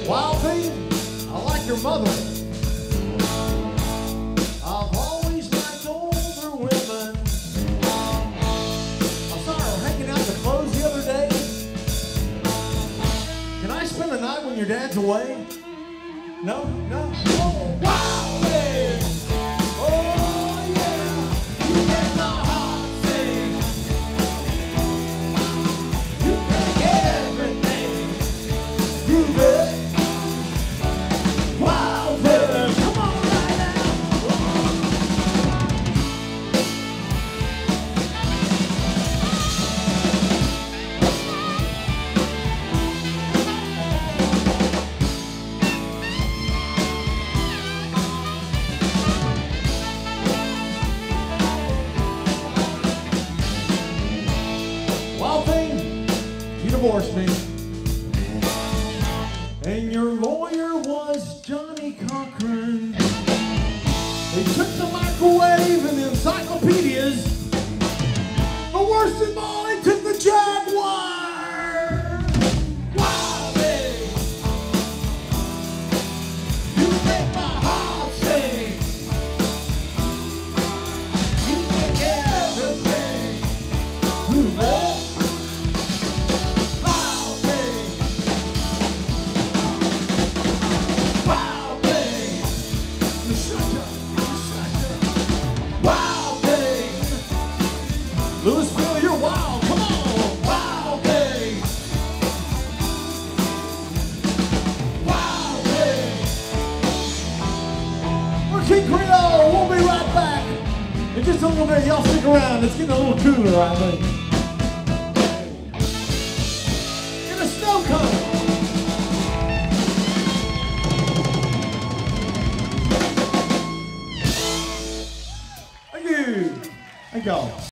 Wild thing, I like your mother. I've always liked older women. I saw her hanging out in the clothes the other day. Can I spend the night when your dad's away? No? No? Oh, wow, babe. Oh, yeah. You make my heart sing. You make everything groovy. Wow, babe. Come on right now. Wild thing, you divorced me. And your lawyer was Johnny Cochran. They took the microwave and the encyclopedias. But worst of all, they took the Jaguar. Wow, babe. You make my heart sing. You make everything groovy. Louisville, you're wild. Come on. Wild babe. Wild babe. We're King Creole. We'll be right back. In just a little bit, y'all stick around. It's getting a little cooler, I think. Get a snow cone. Thank you. Thank y'all.